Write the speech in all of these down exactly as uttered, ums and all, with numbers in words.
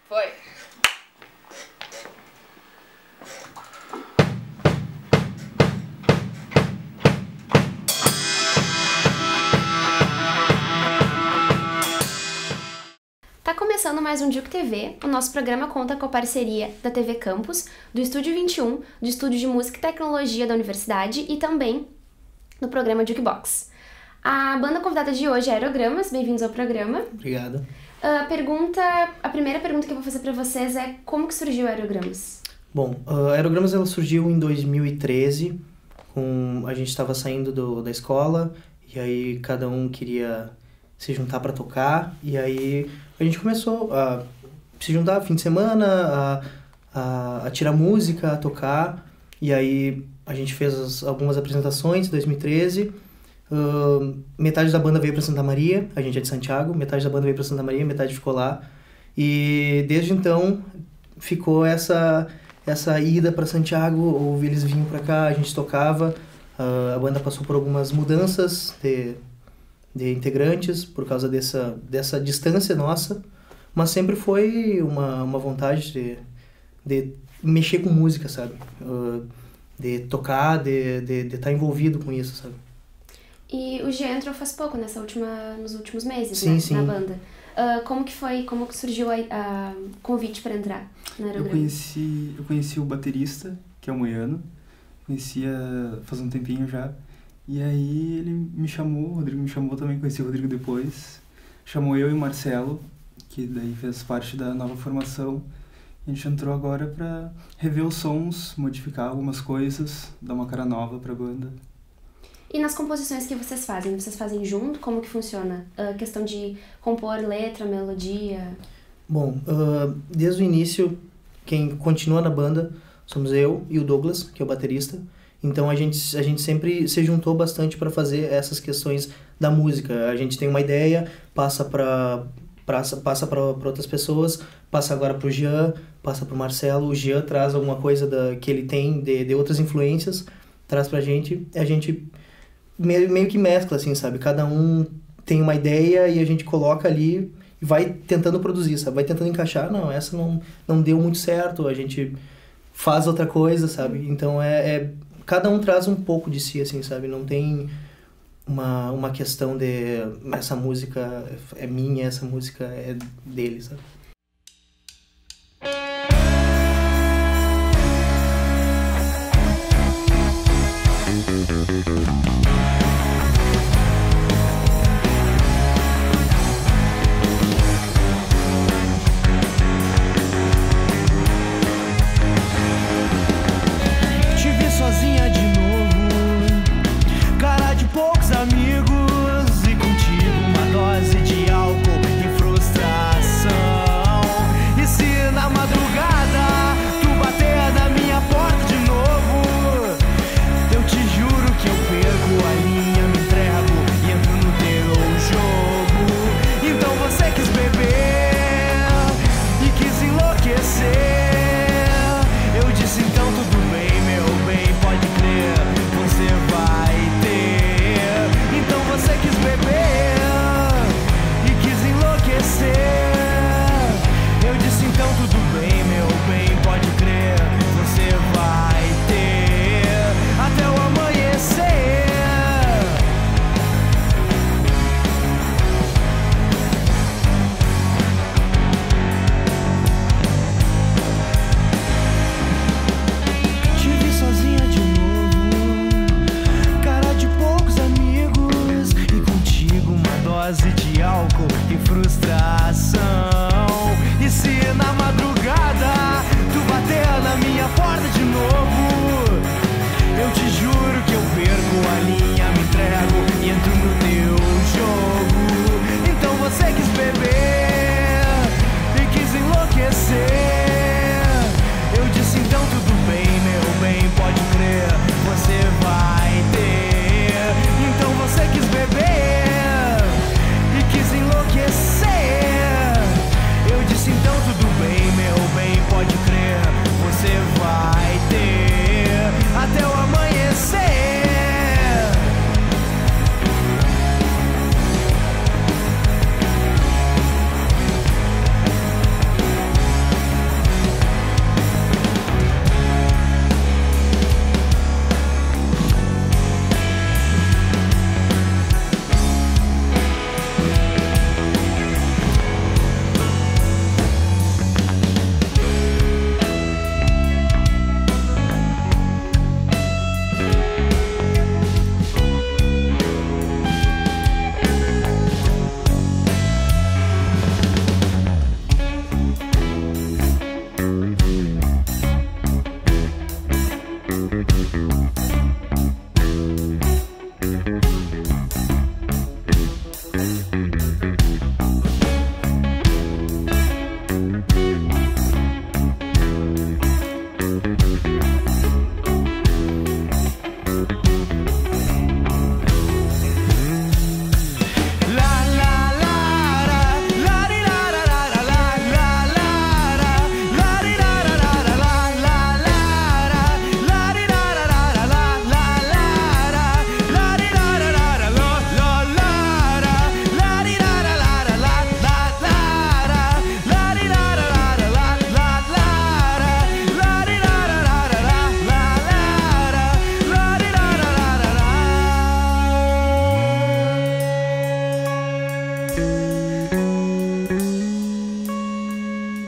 Foi. Tá começando mais um Juke T V. O nosso programa conta com a parceria da T V Campus, do Estúdio vinte e um, do Estúdio de Música e Tecnologia da Universidade e também do programa Jukebox. A banda convidada de hoje é Aerogramas. Bem-vindos ao programa. Obrigado. A pergunta, a primeira pergunta que eu vou fazer pra vocês é como que surgiu a Aerogramas? Bom, a Aerogramas ela surgiu em dois mil e treze, com, a gente estava saindo do, da escola e aí cada um queria se juntar para tocar e aí a gente começou a se juntar fim de semana, a, a, a tirar música, a tocar e aí a gente fez as, algumas apresentações em dois mil e treze. Uh, metade da banda veio para Santa Maria, a gente é de Santiago, metade da banda veio para Santa Maria, metade ficou lá e desde então ficou essa essa ida para Santiago, ou eles vinham para cá, a gente tocava, uh, a banda passou por algumas mudanças de, de integrantes por causa dessa, dessa distância nossa, mas sempre foi uma, uma vontade de, de mexer com música, sabe? Uh, de tocar, de de de estar envolvido com isso, sabe? E o Jean entrou faz pouco, nessa última, nos últimos meses, sim, né, sim. na banda. Uh, como que foi, como que surgiu o convite para entrar na Aerogramas? Eu conheci, eu conheci o baterista, que é o Moiano, conhecia faz um tempinho já, e aí ele me chamou, o Rodrigo me chamou também, conheci o Rodrigo depois, chamou eu e o Marcelo, que daí fez parte da nova formação, a gente entrou agora para rever os sons, modificar algumas coisas, dar uma cara nova pra banda. E nas composições que vocês fazem? Vocês fazem junto? Como que funciona? A questão de compor letra, melodia? Bom, uh, desde o início, quem continua na banda somos eu e o Douglas, que é o baterista. Então a gente, a gente sempre se juntou bastante para fazer essas questões da música. A gente tem uma ideia, passa para passa para outras pessoas, passa agora para o Jean, passa para o Marcelo. O Jean traz alguma coisa da, que ele tem de, de outras influências, traz pra gente, a gente meio, meio que mescla, assim, sabe? Cada um tem uma ideia e a gente coloca ali e vai tentando produzir, sabe? Vai tentando encaixar, não, essa não, não deu muito certo, a gente faz outra coisa, sabe? Então, é, é cada um traz um pouco de si, assim, sabe? Não tem uma, uma questão de essa música é minha, essa música é dele, sabe? Te juro que eu perco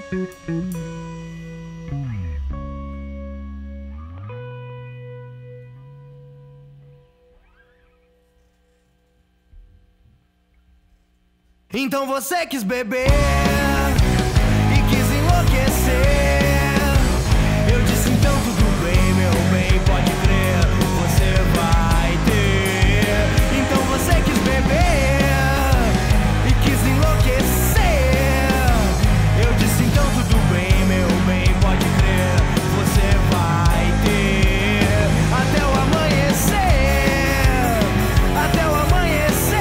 Então você quis beber e quis enlouquecer. Eu disse então tudo bem, meu bem, pode crer, você vai ter. Então você quis beber e quis enlouquecer. Eu disse então tudo bem, meu bem, pode crer, você vai ter. Até o amanhecer, até o amanhecer.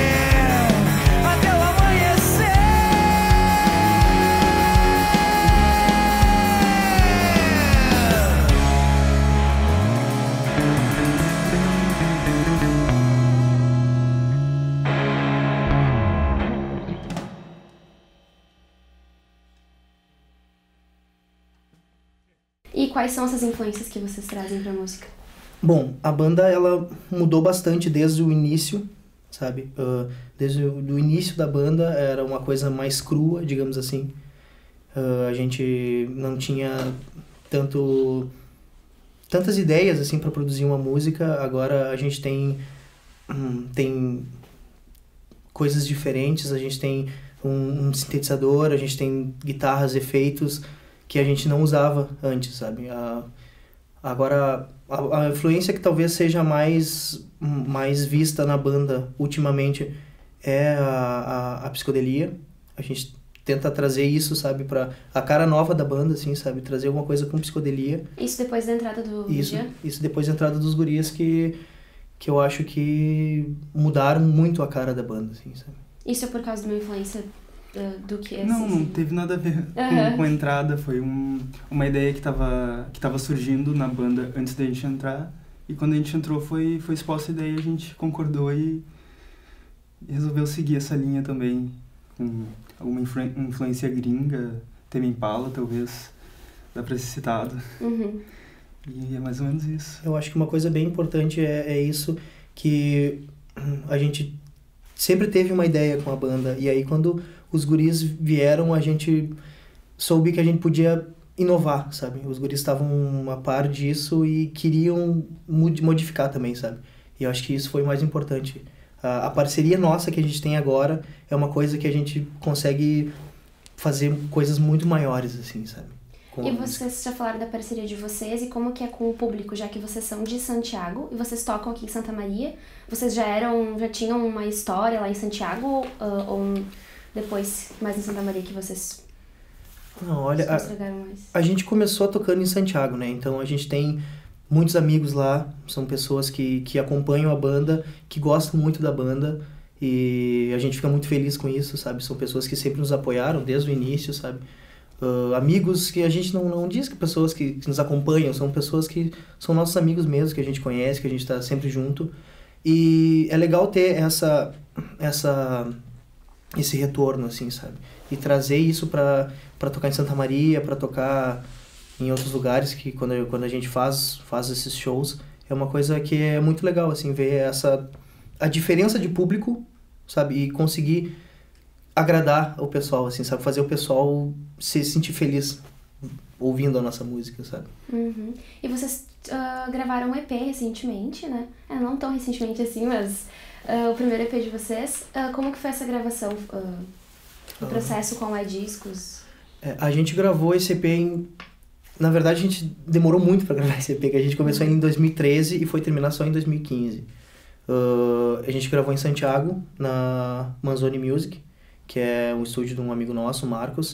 E quais são essas influências que vocês trazem pra música? Bom, a banda ela mudou bastante desde o início, sabe? Uh, desde o do início da banda era uma coisa mais crua, digamos assim. Uh, a gente não tinha tanto tantas ideias assim para produzir uma música. Agora a gente tem hum, tem coisas diferentes. A gente tem um, um sintetizador, a gente tem guitarras, efeitos que a gente não usava antes, sabe? A, agora, a, a influência que talvez seja mais, mais vista na banda ultimamente é a, a, a psicodelia. A gente tenta trazer isso, sabe, para a cara nova da banda, assim, sabe? Trazer alguma coisa com psicodelia. Isso depois da entrada do Isso, dia? isso depois da entrada dos guris que, que eu acho que mudaram muito a cara da banda, assim, sabe? Isso é por causa de uma influência uh, do que? Não, assim? não teve nada a ver Uhum. com, com a entrada. Foi um, uma ideia que tava, que tava surgindo na banda antes da gente entrar. E quando a gente entrou foi, foi exposta a ideia, a gente concordou e, e resolveu seguir essa linha também. Com alguma influ, influência gringa, Tame Impala talvez, dá pra ser citado. Uhum. E é mais ou menos isso. Eu acho que uma coisa bem importante é, é isso, que a gente sempre teve uma ideia com a banda, e aí quando os guris vieram, a gente soube que a gente podia inovar, sabe? Os guris estavam a par disso e queriam modificar também, sabe? E eu acho que isso foi o mais importante. A, a parceria nossa que a gente tem agora é uma coisa que a gente consegue fazer coisas muito maiores, assim, sabe? Com E vocês já falaram da parceria de vocês e como que é com o público, já que vocês são de Santiago e vocês tocam aqui em Santa Maria. Vocês já eram, já tinham uma história lá em Santiago uh, ou depois mais em Santa Maria que vocês Não, olha, se estragaram mais? A, a gente começou tocando em Santiago, né? Então a gente tem muitos amigos lá, são pessoas que, que acompanham a banda, que gostam muito da banda e a gente fica muito feliz com isso, sabe? São pessoas que sempre nos apoiaram desde o início, sabe? Uh, amigos que a gente não, não diz que pessoas que, que nos acompanham, são pessoas que são nossos amigos mesmo, que a gente conhece, que a gente está sempre junto. E é legal ter essa, essa, esse retorno, assim, sabe? E trazer isso para para tocar em Santa Maria, para tocar em outros lugares, que quando, quando a gente faz, faz esses shows, é uma coisa que é muito legal, assim, ver essa, a diferença de público, sabe? E conseguir agradar o pessoal, assim, sabe? Fazer o pessoal se sentir feliz ouvindo a nossa música, sabe? Uhum. E vocês uh, gravaram um E P recentemente, né? É, não tão recentemente assim, mas uh, o primeiro E P de vocês. Uh, como que foi essa gravação? Uh, o processo com a Discos? É, a gente gravou esse E P em... Na verdade, a gente demorou muito para gravar esse E P, que a gente começou em dois mil e treze e foi terminar só em dois mil e quinze. Uh, a gente gravou em Santiago, na Manzoni Music, que é um estúdio de um amigo nosso, Marcos,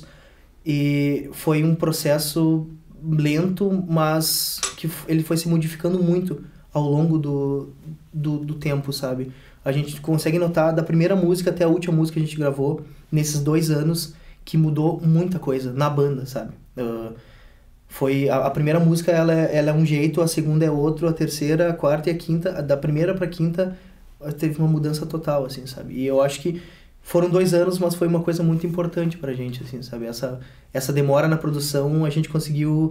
e foi um processo lento, mas que ele foi se modificando muito ao longo do, do, do tempo, sabe? A gente consegue notar da primeira música até a última música que a gente gravou, nesses dois anos, que mudou muita coisa na banda, sabe? Uh, foi a, a primeira música, ela é, ela é um jeito, a segunda é outro, a terceira, a quarta e a quinta, da primeira pra quinta, teve uma mudança total, assim, sabe? E eu acho que foram dois anos, mas foi uma coisa muito importante pra gente, assim, sabe? Essa, essa demora na produção, a gente conseguiu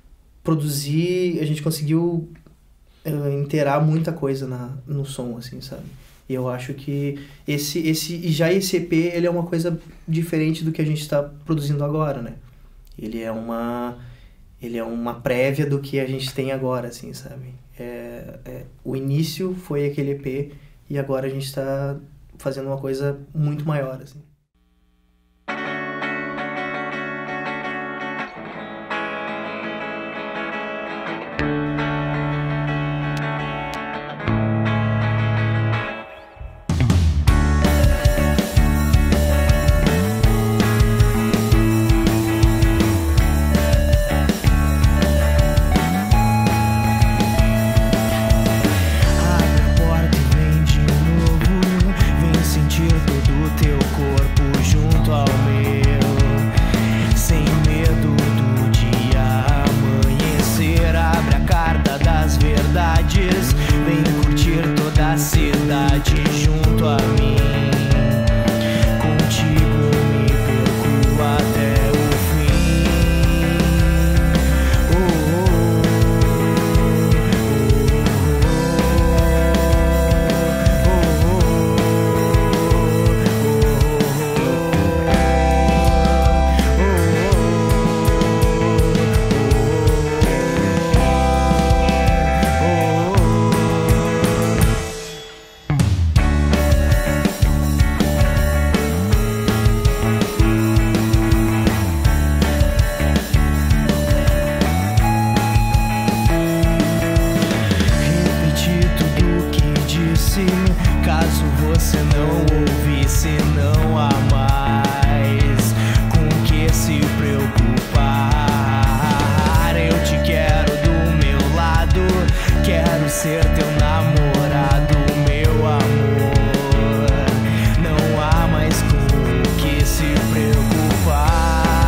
produzir, a gente conseguiu uh, inteirar muita coisa na, no som, assim, sabe? E eu acho que esse, esse, e já esse E P, ele é uma coisa diferente do que a gente tá produzindo agora, né? Ele é uma, ele é uma prévia do que a gente tem agora, assim, sabe? É, é, o início foi aquele E P e agora a gente está fazendo uma coisa muito maior, assim. Caso você não ouvisse, não há mais com que se preocupar. Eu te quero do meu lado, quero ser teu namorado, meu amor. Não há mais com que se preocupar.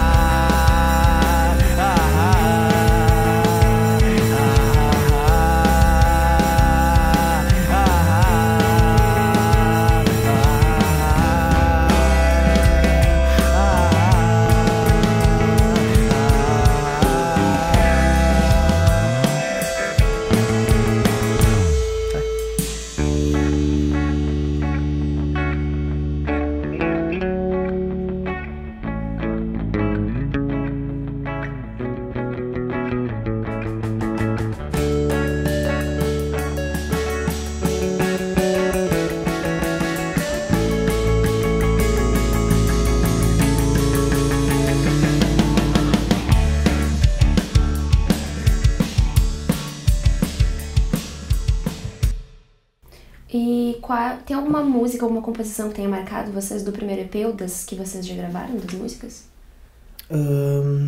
E qual, tem alguma música, alguma composição que tenha marcado vocês do primeiro E P ou das que vocês já gravaram, das músicas? Um,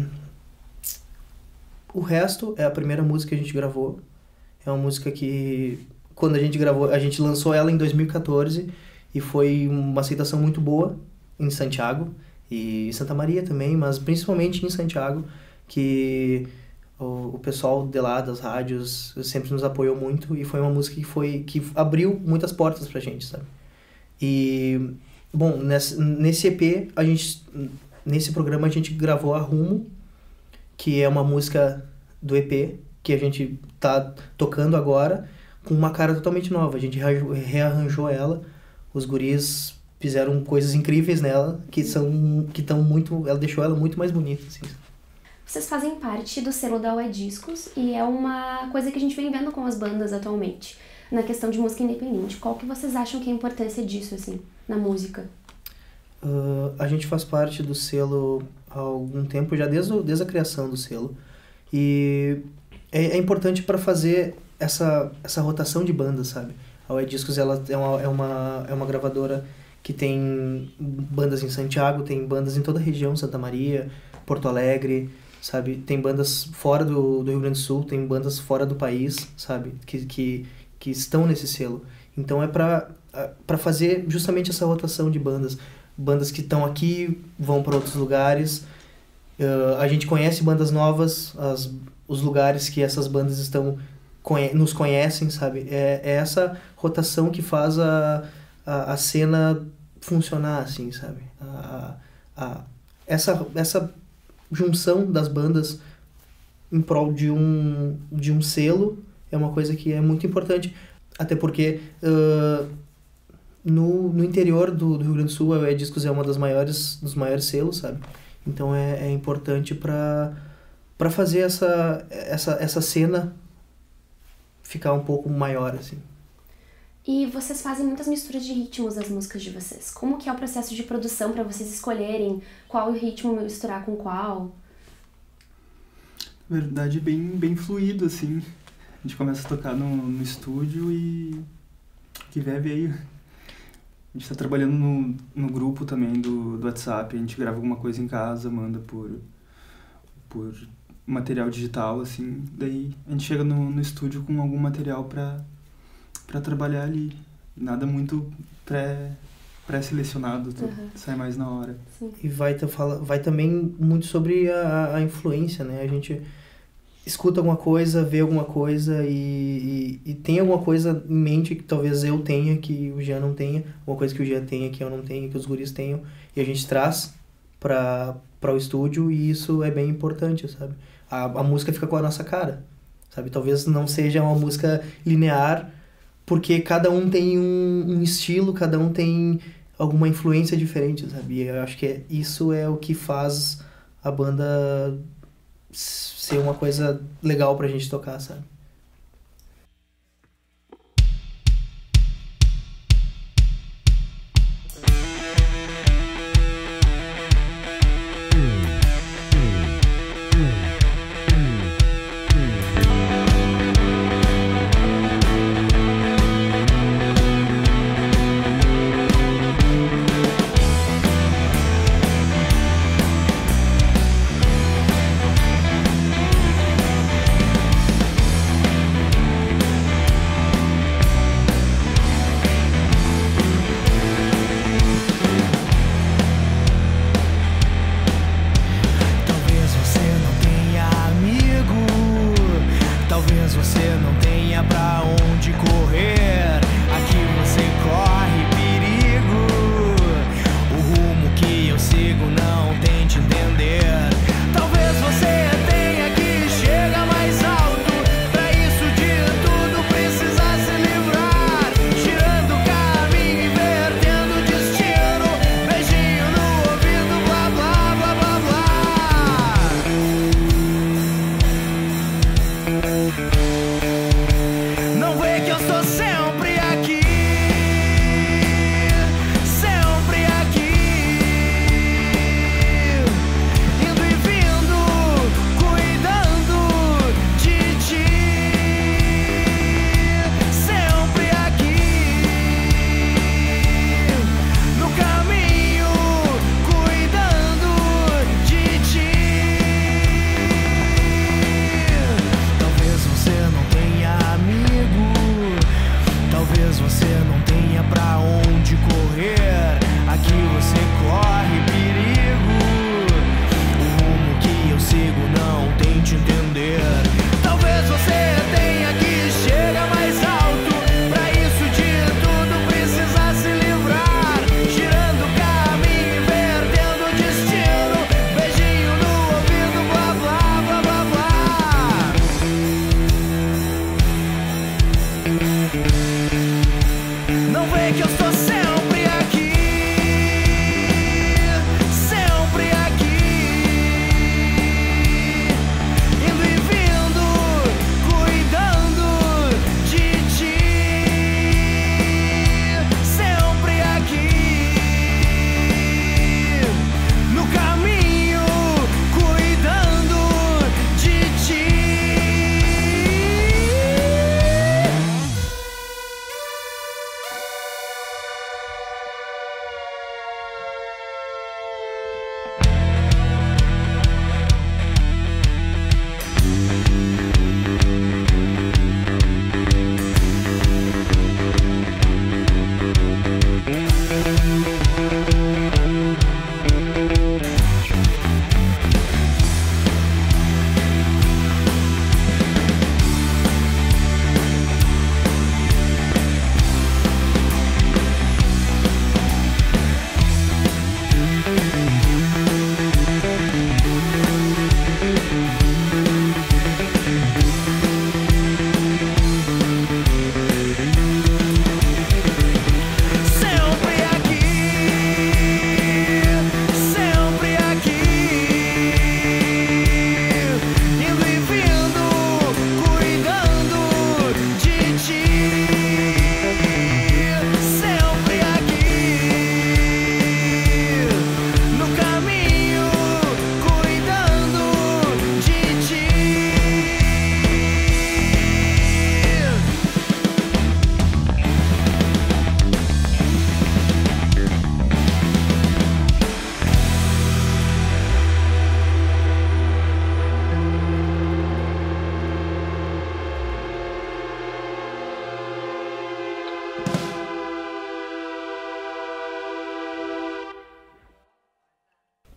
o resto é a primeira música que a gente gravou. É uma música que, quando a gente gravou, a gente lançou ela em dois mil e quatorze e foi uma aceitação muito boa em Santiago e Santa Maria também, mas principalmente em Santiago, que o, o pessoal de lá, das rádios, sempre nos apoiou muito e foi uma música que, foi, que abriu muitas portas pra gente, sabe? E, bom, nesse, nesse E P, a gente, nesse programa a gente gravou a Rumo, que é uma música do E P, que a gente tá tocando agora, com uma cara totalmente nova. A gente rearranjou ela, os guris fizeram coisas incríveis nela, que são, que estão muito, ela deixou ela muito mais bonita, assim. Vocês fazem parte do selo da U E Discos e é uma coisa que a gente vem vendo com as bandas atualmente, na questão de música independente. Qual que vocês acham que é a importância disso, assim, na música? Uh, a gente faz parte do selo há algum tempo, já desde, o, desde a criação do selo. E é, é importante para fazer essa, essa rotação de bandas, sabe? A U E Discos ela é, uma, é, uma, é uma gravadora que tem bandas em Santiago, tem bandas em toda a região, Santa Maria, Porto Alegre, sabe? Tem bandas fora do, do Rio Grande do Sul, tem bandas fora do país, sabe? Que, que, que estão nesse selo. Então é para para fazer justamente essa rotação de bandas. Bandas que estão aqui vão para outros lugares. Uh, a gente conhece bandas novas, as, os lugares que essas bandas estão conhe- nos conhecem, sabe? É, é essa rotação que faz a, a, a cena funcionar, assim, sabe? A, a, essa, essa junção das bandas em prol de um, de um selo é uma coisa que é muito importante, até porque uh, no, no interior do, do Rio Grande do Sul a U E Discos é uma das maiores, dos maiores selos, sabe? Então é, é importante para para fazer essa, essa, essa cena ficar um pouco maior, assim. E vocês fazem muitas misturas de ritmos das músicas de vocês. Como que é o processo de produção para vocês escolherem qual ritmo misturar com qual? Na verdade, bem, bem fluido, assim. A gente começa a tocar no, no estúdio e o que vier veio. A gente tá trabalhando no, no grupo também do, do WhatsApp, a gente grava alguma coisa em casa, manda por, por material digital, assim. Daí a gente chega no, no estúdio com algum material pra, pra trabalhar ali. Nada muito pré, pré-selecionado, Uhum. sai mais na hora. Sim. E vai, tá, fala, vai também muito sobre a, a influência, né? A gente escuta alguma coisa, vê alguma coisa e, e, e tem alguma coisa em mente que talvez eu tenha, que o Jean não tenha, alguma coisa que o Jean tenha, que eu não tenha, que os guris tenham, e a gente traz para para o estúdio e isso é bem importante, sabe? A, a música fica com a nossa cara, sabe? Talvez não seja uma música linear, porque cada um tem um, um estilo, cada um tem alguma influência diferente, sabe? E eu acho que é, isso é o que faz a banda ser uma coisa legal pra gente tocar, sabe?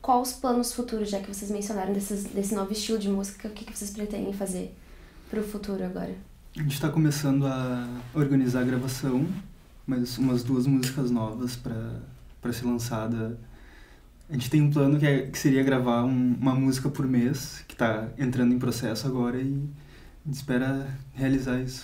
qual os planos futuros, já que vocês mencionaram desses, desse novo estilo de música, o que, que vocês pretendem fazer pro futuro agora? A gente está começando a organizar a gravação, mas umas duas músicas novas para ser lançada. A gente tem um plano que, é, que seria gravar um, uma música por mês, que está entrando em processo agora, e a gente espera realizar isso.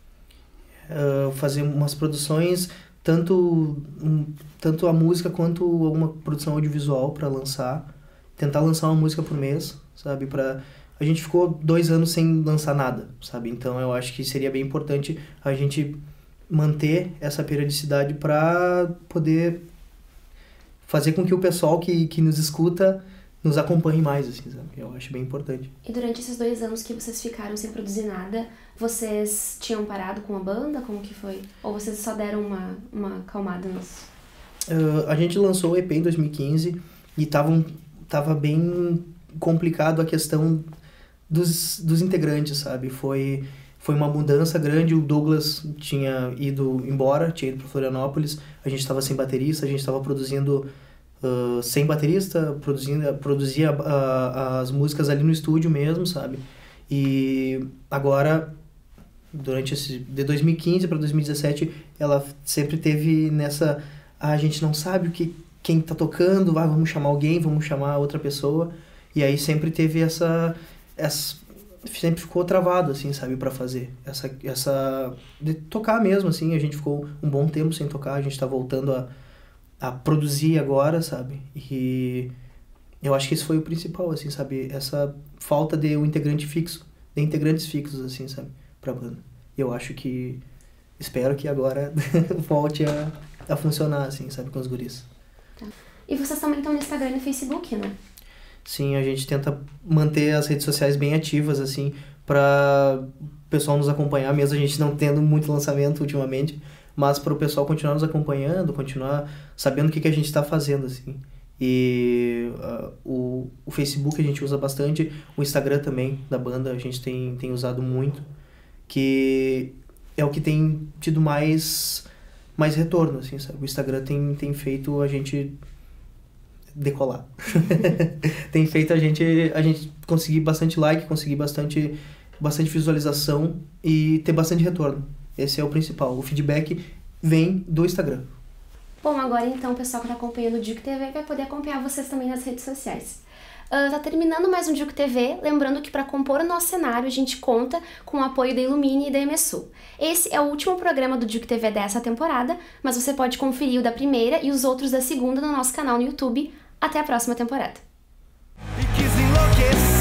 Uh, fazer umas produções, tanto, um, tanto a música quanto uma produção audiovisual para lançar. Tentar lançar uma música por mês, sabe? Pra, a gente ficou dois anos sem lançar nada, sabe? Então eu acho que seria bem importante a gente manter essa periodicidade para poder fazer com que o pessoal que, que nos escuta nos acompanhe mais, assim, sabe? Eu acho bem importante. E durante esses dois anos que vocês ficaram sem produzir nada, vocês tinham parado com a banda? Como que foi? Ou vocês só deram uma, uma acalmada nos... Uh, a gente lançou o E P em dois mil e quinze e tava, tava bem complicado a questão dos, dos integrantes, sabe? Foi, foi uma mudança grande, o Douglas tinha ido embora, tinha ido para Florianópolis, a gente estava sem baterista, a gente estava produzindo uh, sem baterista, produzindo, produzia uh, as músicas ali no estúdio mesmo, sabe? E agora, durante esse, de dois mil e quinze para dois mil e dezessete, ela sempre teve nessa... Ah, a gente não sabe o que, quem tá tocando, ah, vamos chamar alguém, vamos chamar outra pessoa. E aí sempre teve essa... essa sempre ficou travado, assim, sabe, pra fazer. Essa, essa... de tocar mesmo, assim, a gente ficou um bom tempo sem tocar, a gente tá voltando a, a produzir agora, sabe? E eu acho que esse foi o principal, assim, sabe? Essa falta de um integrante fixo, de integrantes fixos, assim, sabe? Pra banda. Eu acho que... espero que agora volte a, a funcionar, assim, sabe? Com os guris. Tá. E vocês também estão no Instagram e no Facebook, né? Sim, a gente tenta manter as redes sociais bem ativas, assim, para o pessoal nos acompanhar, mesmo a gente não tendo muito lançamento ultimamente, mas para o pessoal continuar nos acompanhando, continuar sabendo o que, que a gente está fazendo, assim. E uh, o, o Facebook a gente usa bastante, o Instagram também da banda a gente tem, tem usado muito, que é o que tem tido mais, mais retorno, assim, sabe? O Instagram tem, tem feito a gente decolar. Tem feito a gente, a gente conseguir bastante like, conseguir bastante, bastante visualização e ter bastante retorno. Esse é o principal. O feedback vem do Instagram. Bom, agora então o pessoal que está acompanhando o Diuc T V vai poder acompanhar vocês também nas redes sociais. Uh, tá terminando mais um Diuc T V, lembrando que para compor o nosso cenário a gente conta com o apoio da Illumine e da M S U. Esse é o último programa do Diuc T V dessa temporada, mas você pode conferir o da primeira e os outros da segunda no nosso canal no YouTube. Até a próxima temporada. E quis enlouquecer.